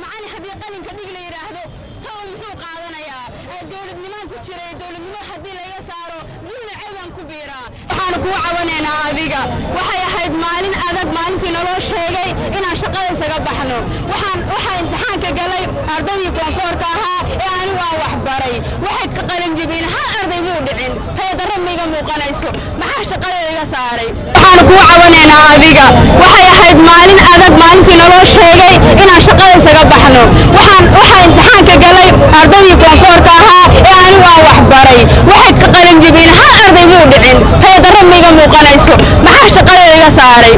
معاني حبي قلن كديق لي يراهدو تو محو قادنايا دولة نمان ku jiray dowladnimo hadii la yasaaro dulna ceeban ku biira waxaan ku caawinaynaa adiga waxay ahayd maalin adag maalintii naloo sheegay inaan shaqada isaga baxno waxaan imtixaanka galay ardaydii koonfurka ahaa ee aan wax baray waxay ka qalin jibin hal arday muu dhicin tayadaro miga muuqanayso maxaa shaqada iga saaray waxaan ku caawinaynaa adiga waxay ahayd maalin adag maalintii naloo sheegay inaan shaqada isaga baxno waxaan imtixaanka galay ardaydii koonfurka ahaa ee aan wax baray waxay ka qalin jibin hal arday muu dhicin tayadaro miga muuqanayso maxaa shaqada iga saaray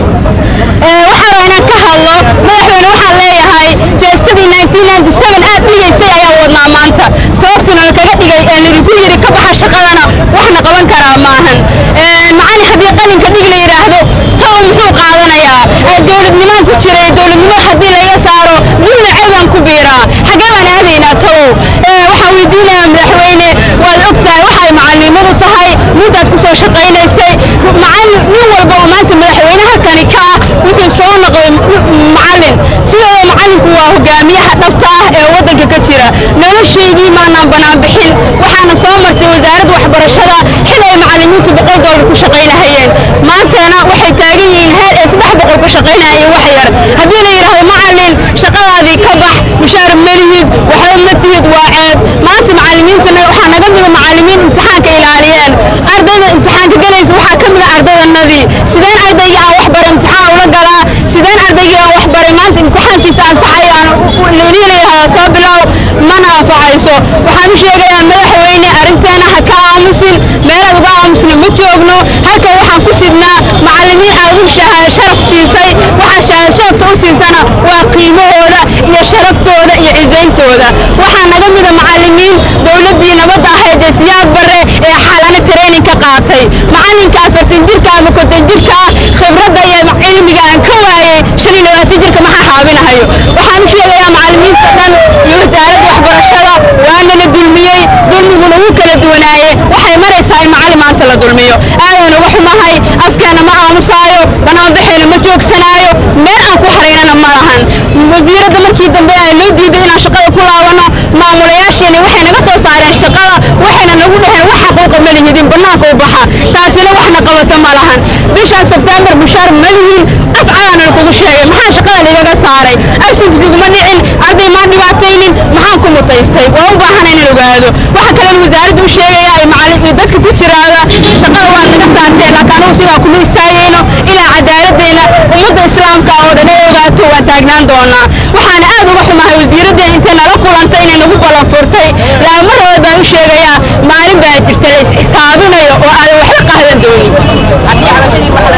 waxaan ka hadlo madaxweyne waxaan leeyahay jeestadii 1997 aad dhigaysay ayaa wadnaa maanta sababtuna kaga dhigay ee lagu yiri ka baxa shaqadana waxna qaban karaa maahan macani hadii qalinka dhig la yiraahdo taw muxuu qaadanayaa dowladnimo ku jiray dowladnimo hadii la yasaaro dulna ceeban ku biira xagaan aadayna taw waxaan weydiinaa madaxweyne waad ogtahay waxay macalinimadu tahay mudad ku soo shaqaynaysay macallin nin walba oo maanta madaxweynaha kani ka wuxuu soo noqday macallin sidoo macallinku waa hogaamiyaha dhabta ah ee wadanka ka jira nolosheedii maana banaan bixin waxaana soo martay wasaaradda waxbarashada xil ay macallimiintu $100 ku shaqaynayeen maantana waxay taagan yihiin heer ay $300 ku shaqaynayeen wax yar hadii la yiraahdo macallin shaqadaadii ka bax mushaar malihid waxa ma tihid waa ceeb maanta macallimiintana waxa naga mid macallimiin imtixaanka ilaaliyeen ardayda imtixaanka galaysa waxa kamid ah ardaydanadii sideen ardayga wax baray imtixaan ula galaa sideen ardayga wax baray maanta imtixaankiisa ansaxayaan leeyahay soo bilow mana afayso waxaan u sheegayaa madaxweyne arinteena ha ka aamusin meelaha uga aamusna ma joogno halka waxaan ku sidnaa macallimiin aad u sharaf siisay waxa sharafta u siisana waa qiimahooda iyo sharaftooda iyo cidayntooda waxa naga mid ah macallimiin dawladii nabadda ahayd ee siyaad bare ee xalana training ka qaatay macallinka 40 jirka ama 50 jirka khibradda iyo cilmiga aan ka waayay 25 jirka ma xaabinahayo waxaan u sheegayaa macallimiinta dhan iyo wasaaradda waxbarashada waana la dulmiyay dulmiguna wuu kala duwanaaye waxay maraysaa in macallin maanta la dulmiyo aadana wax xumahay afkeena ma aamusaayo banaan bixina ma joogsanaayo meel aan ku xariirana ma lahan wasiiradda markii dambe ay loo diiday inaan shaqada ku laabano maamulayaasheena waxay naga soo saareen shaqada waxayna nagu dhaheen wax xaquuq ma lihidin banaanka u baxa taasina waxna qabata ma lahan bisha September mushaar ma lihin qafcaan kugu sheegay maxaa shaqada laga saaray absentisigu ma dhicin arday ma dhibaataynin maxaa ku mutaystay waa u baahan in la ogaado waxa kale wasaaraddu u sheegaya ay macallimiin dadka ku jiraada shaqada waa naga saartay laakiin uu sida ku istaagayno ila cadaaladdeena ummadda islaamka oo dhan ay ogaato waa taagnaan doonaa waxaan aad uga xumahay wasiiradda inta nala kulantay inay nagu balan furtay la mar baan u sheegaya maalin baa jirtay xisaabinayo oo aan wax ka qaadan doonin hadii xalashadii wax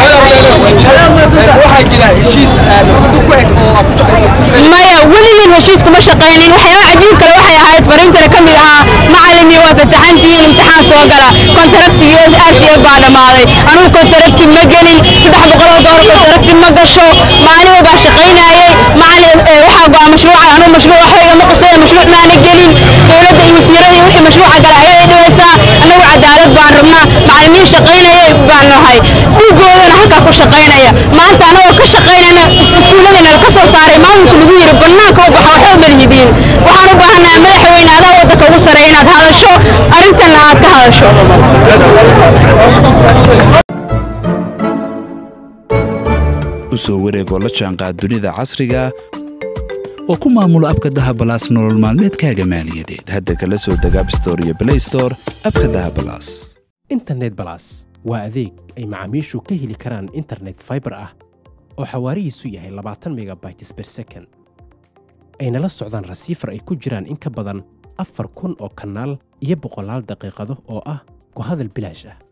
waxay jiraan heshiis aad ku eg oo ku shaqaysan maya waliin heshiis kuma shaqaynin waxyaabo cajiib kale waxay ahayd fariintana kamid ahaa macallimi waa fasaxantiin imtixaan soo gala kontraktiga RCA baa dhamaaday anigu kontrakti ma gelin $300 kontrakti ma gasho maalin baa shaqaynayay macallin waxa baa mashruuca anigu mashruuc waxayga ma qosay mashruuc ma ana gelin dawladda iyo wasiiradii wixii mashruuca galay ay dhawaysaa anigu cadaalad baan rabnaa macallimiin shaqaynayay baan nahay dhigoodana halka ku shaqaynaya maanta anagu ka shaqaynayna iskuuladana ka soo saaray maamulku lagu yiri banaanka oo waxa u malihidin waxaan u baahanahay madaxweyne adaa waddanka ugu sareeyo inaad hadasho arrintan aad ka hadasho usoo wareegoo la jaanqaad dunida casriga oo ku maamulo abka dahabalaas nolol maalmeedkaaga maaliyadeed hadda kala soo deg App Store iyo Play Store abka dahabalaas internet balas waa adeeg ay macaamiishu ka heli karaan internet fiber ah oo xawaarihiisu yahay 20 megabytes per second ayna la socdaan rasiifar ay ku jiraan in ka badan 4,000 oo kanaal iyo 100 daqiiqado oo ah ku hadal bilaash ah